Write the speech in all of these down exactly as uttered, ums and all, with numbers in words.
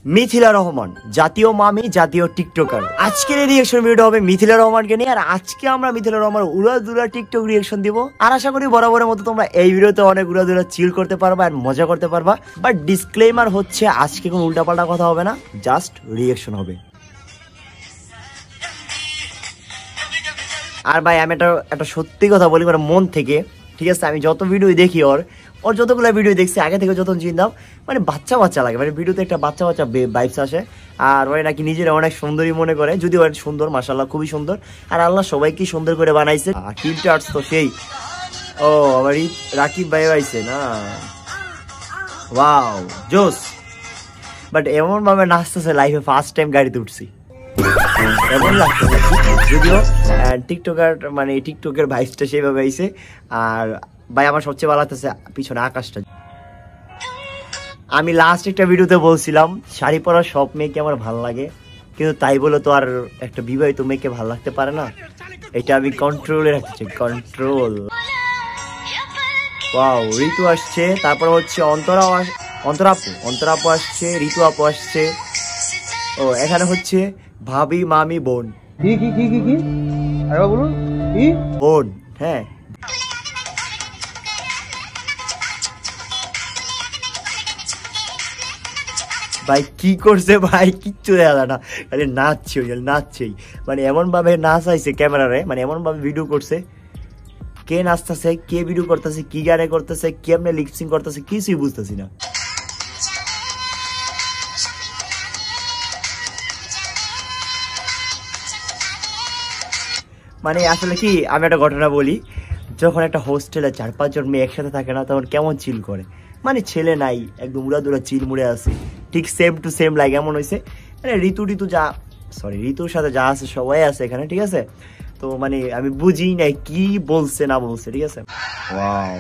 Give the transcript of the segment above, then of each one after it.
মিথিলা রহমান জাতীয় মামি জাতীয় টিকটকার। আজকের এই রিঅ্যাকশন ভিডিও হবে মিথিলা রহমানকে নিয়ে। আর আজকে আমরা মিথিলা রহমান উড়াদুরা টিকটক রিঅ্যাকশন দিব। আর আশা করি বরাবরের মতো তোমরা এই ভিডিওতে অনেক উড়াদুরা চিল করতে পারবা আর মজা করতে পারবা। বাট ডিসক্লেমার হচ্ছে আজকে কোনো উল্টাপাল্টা কথা হবে না, জাস্ট রিঅ্যাকশন হবে। আর ভাই আমি একটা একটা সত্যি কথা বলি মানে মন থেকে, ঠিক আছে? আমি যত ভিডিও দেখি ওর ওর যতগুলো ভিডিও দেখছি আগে থেকে যত চিন্তাম মানে বাচ্চা বাচ্চা লাগে, মানে ভিডিওতে একটা বাচ্চা বাচ্চা ভাইবস আসে। আর ওই নাকি নিজেরা অনেক সুন্দরী মনে করে, যদিও অনেক সুন্দর, মাশাআল্লাহ খুবই সুন্দর। আর আল্লাহ সবাইকে সুন্দর করে বানাইছে। আর টিমটা আর্টস তো সেই। ও আবার রাকিব ভাই আইছে না, ওয়াও জোস। বাট এমন ভাবে নাচতেছে, লাইফে ফার্স্ট টাইম গাড়িতে উঠছি এমন লাগতেছে। যদিও টিকটকার মানে টিকটকের ভাইসটা সেইভাবে আইছে। আর ভাই আমার সবচেয়ে ভালো লাগতেছে পিছনে আকাশটা। আমি লাস্ট একটা ভিডিওতে বলছিলাম শাড়ি পরা সব মেয়েকে আমার ভালো লাগে, কিন্তু তাই বলে তো আর একটা বিবাহিত মেয়েকে ভালো লাগতে পারে না। এটা আমি কন্ট্রোলে রাখতে চাই, কন্ট্রোল। ওয়াও, ঋতু আসছে, তারপর হচ্ছে অন্তরা অন্তরাপু অন্তরাপু আসছে, ঋতু আপু আসছে। ও এখানে হচ্ছে ভাবি মামি বোন। কি কি কি কি কি আরে বলুন কি বোন, হ্যাঁ। ভাই কি করছে ভাই, কিচ্ছু দেখা যায় না, খালি নাচছে, ওই নাচছেই। মানে এমন ভাবে নাচাইছে ক্যামেরারে, মানে এমন ভাবে ভিডিও করছে। কে নাচতেছে, কে ভিডিও করতেছে, কি গানে করতেছে, কেমনে লিপসিং করতেছে, কিছুই বুঝতেছি না। মানে আসলে কি আমি একটা ঘটনা বলি, যখন একটা হোস্টেলে চার পাঁচজন মেয়ে একসাথে থাকে না, তখন কেমন চিল করে। মানে ছেলে নাই, একদম উড়াদুরা চিল মুড়ে আছে, ঠিক সেম টু সেম লাগে এমন হয়েছে। মানে ঋতু ঋতু যা সরি ঋতুর সাথে যা আছে সবাই আছে এখানে, ঠিক আছে? তো মানে আমি বুঝি নাই কি বলছে না বলছে, ঠিক আছে? ওয়াও,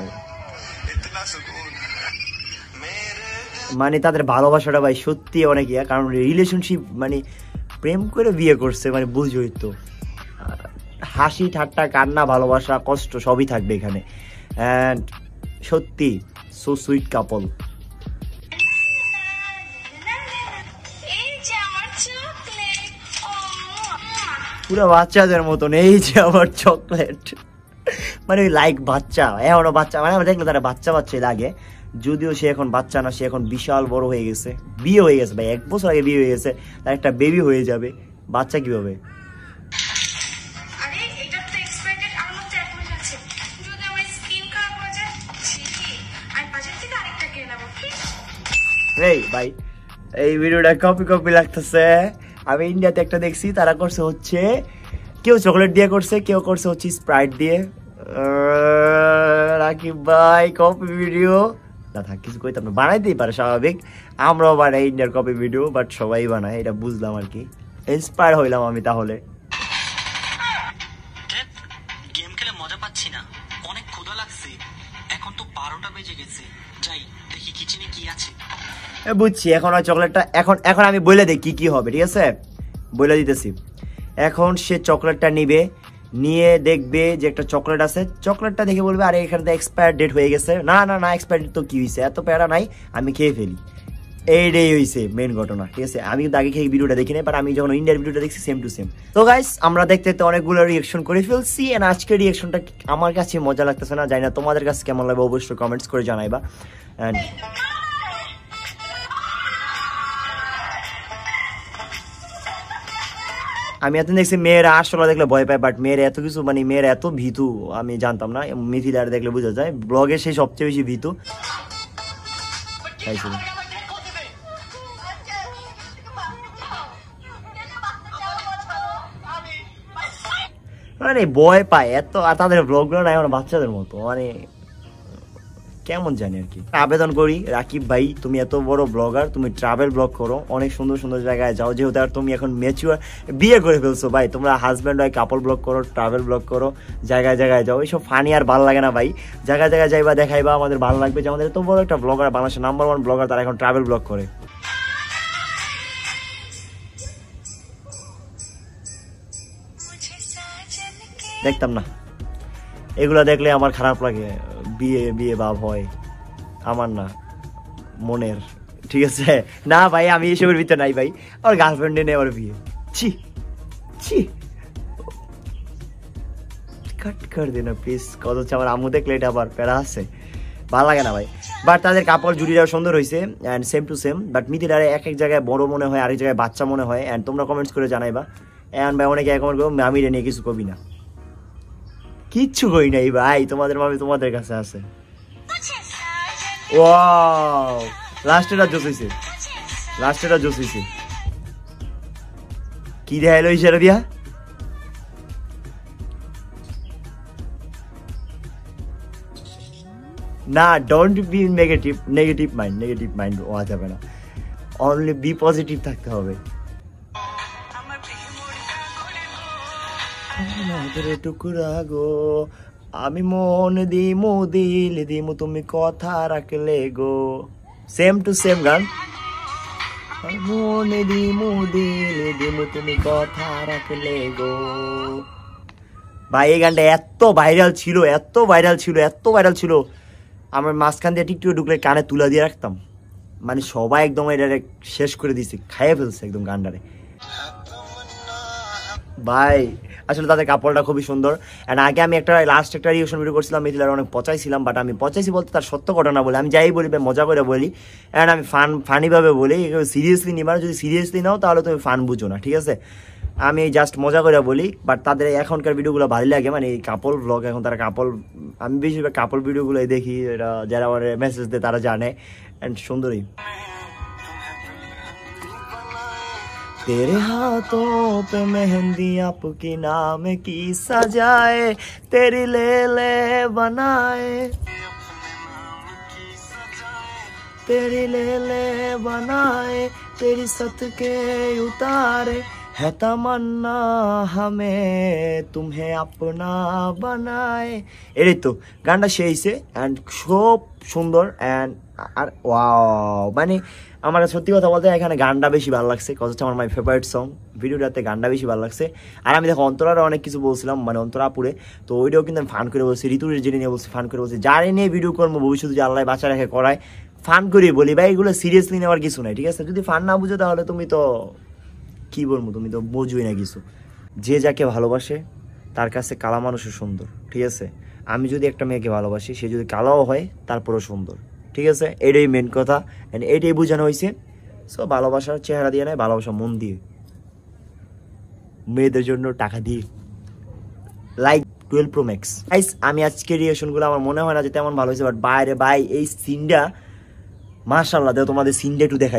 মানে তাদের ভালোবাসাটা ভাই সত্যি অনেক ইয়া, কারণ রিলেশনশিপ মানে প্রেম করে বিয়ে করছে, মানে বুঝই তো। হাসি ঠাট্টা কান্না ভালোবাসা কষ্ট সবই থাকবে এখানে। অ্যান্ড সত্যি সো সুইট কাপল। পুরো বাচ্চাদের মতন, এই যে আমার চকলেট। মানে লাইক বাচ্চা, এখনো বাচ্চা, মানে আমরা দেখলে তারা বাচ্চা বাচ্চাই লাগে। যদিও সে এখন বাচ্চা না, সে এখন বিশাল বড় হয়ে গেছে, বিয়ে হয়ে গেছে ভাই, এক বছর আগে বিয়ে হয়ে গেছে, তার একটা বেবি হয়ে যাবে। বাচ্চা কিভাবে? এই ভাই এই ভিডিওটা কপি কপি লাগতেছে। আমি ইন্ডিয়াতে একটা দেখছি, তারা করছে হচ্ছে কেউ চকলেট দিয়ে করছে, কেউ করছে হচ্ছে স্প্রাইট দিয়ে। রাকিব ভাই কপি ভিডিও না থাক, কিছু কইতাম না, বানাইতেই পারে স্বাভাবিক, আমরাও বানাই ইন্ডিয়ার কপি ভিডিও, বাট সবাই বানায়, এটা বুঝলাম আর কি। ইন্সপায়ার হইলাম আমি তাহলে। গেম খেলে মজা পাচ্ছি না, অনেক ক্ষুধা লাগছে, এখন তো বারোটা বেজে গেছে, যাই দেখি কিচেনে কি আছে। বুঝছি, এখন ওই চকলেটটা এখন এখন আমি বলে দিই কি কি হবে, ঠিক আছে? বলে দিতেছি। এখন সে চকলেটটা নিবে, নিয়ে দেখবে যে একটা চকলেট আছে, চকলেটটা দেখে বলবে আরে এখানে তো এক্সপায়ার ডেট হয়ে গেছে। না না না, এক্সপায়ার ডেট তো কি হয়েছে, এত প্যারা নাই, আমি খেয়ে ফেলি। এইটাই হয়েছে মেন ঘটনা, ঠিক আছে? আমি কিন্তু আগে খেয়ে ভিডিওটা দেখি নাই, বাট আমি যখন ইন্ডিয়ার ভিডিওটা দেখছি সেম টু সেম। তো গাইস আমরা দেখতে দেখতে অনেকগুলো রিঅ্যাকশন করে ফেলছি, এন্ড আজকের রিঅ্যাকশনটা আমার কাছে মজা লাগতেছে না, জানি না তোমাদের কাছে কেমন লাগবে, অবশ্যই কমেন্টস করে জানাইবা। এন্ড আমি এত দেখছি মেয়েরা আসলে দেখলে ভয় পায়, বাট মেয়েরা এত কিছু মানে মেয়েরা এত ভীতু আমি জানতাম না। মিথিলার দেখলে বোঝা যায়, ব্লগে সে সবচেয়ে বেশি ভীতু। মানে ভয় পায় এত, আর তাদের ব্লগগুলো নাই আমার বাচ্চাদের মতো, মানে কেমন জানি আর কি। আবেদন করি রাকিব ভাই, তুমি এত বড় ব্লগার, তুমি ট্রাভেল ব্লগ করো, অনেক সুন্দর সুন্দর জায়গায় যাও, যেহেতু আর তুমি এখন ম্যাচিউর বিয়ে করে ফেলছো ভাই, তোমরা হাজব্যান্ড হয়, কাপল ব্লগ করো, ট্রাভেল ব্লগ করো, জায়গায় জায়গায় যাও। এইসব ফানি আর ভালো লাগে না ভাই, জায়গায় জায়গায় যাইবা দেখাইবা, আমাদের ভালো লাগবে যে আমাদের এত বড় একটা ব্লগার, বাংলাদেশের নাম্বার ওয়ান ব্লগার, তারা এখন ট্রাভেল ব্লগ করে। দেখতাম না এগুলা, দেখলে আমার খারাপ লাগে, বিয়ে বিয়ে ভাব হয় আমার, না মনের ঠিক আছে? না ভাই আমি এসবের ভিতরে নাই ভাই, আমার গার্লফ্রেন্ডে নেই আমার বিয়ে। ছি ছি কাট কর দেনা প্লিজ, কত হচ্ছে আমার আম্মু দেখলে এটা আবার প্যারা আছে, ভালো লাগে না ভাই। বাট তাদের কাপড় জুড়িটাও সুন্দর হয়েছে and same to same. But মিথিলারে এক এক জায়গায় বড় মনে হয়, আরেক জায়গায় বাচ্চা মনে হয়। অ্যান্ড তোমরা কমেন্টস করে জানাইবা। অ্যান্ড ভাই অনেকে কমেন্ট করবো আমি রে নিয়ে কিছু কবি না, কিচ্ছু কই নাই ভাই, তোমাদের মামি তোমাদের কাছে আছে। ওয়াও লাস্টেটা জোস হইছে, লাস্টেটা জোস হইছে। কি দেখাইলো ইশারা দিয়া? না don't be negative, negative mind, negative mind হওয়া যাবে না, অনলি বি পজিটিভ থাকতে হবে। টুকরা গো আমি মন দিমু দিল দিমু তুমি কথা রাখলে গো, সেম টু সেম গান। মন দিমু দিল দিমু তুমি কথা রাখলে গো। ভাই এই গানটা এত ভাইরাল ছিল, এত ভাইরাল ছিল, এত ভাইরাল ছিল, আমার মাঝখান দিয়ে টিকটকে ঢুকলে কানে তুলা দিয়ে রাখতাম, মানে সবাই একদম এটা শেষ করে দিছে, খাইয়ে ফেলছে একদম গানটারে। ভাই আসলে তাদের কাপড়টা খুবই সুন্দর। অ্যান্ড আগে আমি একটা লাস্ট একটা রিঅ্যাকশন ভিডিও করছিলাম, মিথিলার অনেক পচাইছিলাম, বাট আমি পচাইছি বলতে তার সত্য ঘটনা বলে, আমি যাই বলি মজা করে বলি, অ্যান্ড আমি ফান ফানিভাবে বলি, সিরিয়াসলি নিবা না, যদি সিরিয়াসলি নাও তাহলে তুমি ফান বুঝো না, ঠিক আছে? আমি জাস্ট মজা করে বলি। বাট তাদের এখনকার ভিডিওগুলো ভালো লাগে, মানে এই কাপল ব্লগ, এখন তারা কাপল, আমি বেশিরভাগ কাপল ভিডিওগুলোই দেখি, এটা যারা আমার মেসেজ দেয় তারা জানে। অ্যান্ড সুন্দরী तेरे हाथों पे मेहंदी आपकी नाम की सजाए, तेरी ले ले बनाए, तेरी ले ले बनाए, तेरी सत के उतारे, है तमन्ना हमें तुम्हें अपना बनाए। এটাই তো গানটা সেইছে অ্যান্ড খুব সুন্দর। অ্যান্ড আর ওয়াও, মানে আমার সত্যি কথা বলতে এখানে গানটা বেশি ভালো লাগছে, কজ হচ্ছে আমার মাই ফেভারিট সং, ভিডিওটাতে গানটা বেশি ভালো লাগছে। আর আমি দেখো অন্তরারও অনেক কিছু বলছিলাম, মানে অন্তরাপুরে, তো ওইটাও কিন্তু আমি ফান করে বলছি, ঋতুর জেনে নিয়ে বলছি, ফান করে বলছি, যারে নিয়ে ভিডিও করবো ভবিষ্যতে যে আল্লাহ বাচ্চা রেখে করায়, ফান করে বলি ভাই, এগুলো সিরিয়াসলি নেওয়ার কিছু নাই, ঠিক আছে? যদি ফান না বুঝো তাহলে তুমি তো কি বলবো, তুমি তো বুঝোই না কিছু। যে যাকে ভালোবাসে তার কাছে কালা মানুষও সুন্দর, ঠিক আছে? আমি যদি একটা মেয়েকে ভালোবাসি, সে যদি কালাও হয় তারপরেও সুন্দর, ঠিক আছে? এটাই মেন কথা, এন্ড এটাই বোঝানো হয়েছে। সো ভালোবাসার চেহারা দিয়ে নেয়, ভালোবাসা মন দিয়ে, মেয়েদের জন্য টাকা দিয়ে, like twelve pro max. Guys আমি আজকে রিঅ্যাকশনগুলো আমার মনে হয় না যে তেমন ভালো হয়েছে, বাট বাইরে ভাই এই সিনটা মাশাআল্লাহ, দেখো তোমাদের সিনটা একটু দেখাই।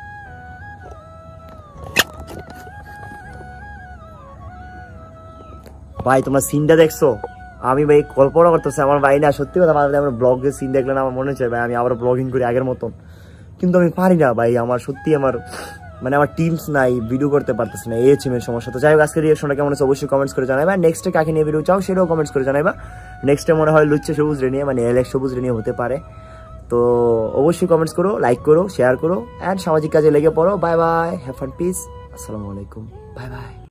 ভাই তোমরা সিনটা দেখছো? আমি ভাই কল্পনা করতেছি আমার ভাই না, সত্যি কথা বলতে আমার ব্লগের সিন দেখলে না আমার মনে হচ্ছে ভাই আমি আবার ব্লগিং করি আগের মতন, কিন্তু আমি পারি না ভাই, আমার সত্যি আমার মানে আমার টিমস নাই, ভিডিও করতে পারতেছি না, এই হচ্ছে মেন সমস্যা। তো যাই হোক আজকে রিঅ্যাকশনটা কেমন হচ্ছে অবশ্যই কমেন্টস করে জানাইবা। নেক্সটে কাকে নিয়ে ভিডিও চাও সেটাও কমেন্টস করে জানাইবা। নেক্সটে মনে হয় লুচ্চে সবুজ রে নিয়ে, মানে এলেক্স সবুজ রে নিয়ে হতে পারে। তো অবশ্যই কমেন্টস করো, লাইক করো, শেয়ার করো, অ্যান্ড সামাজিক কাজে লেগে পড়ো। Bye bye, have fun, peace, আসসালামু আলাইকুম, বাই বাই।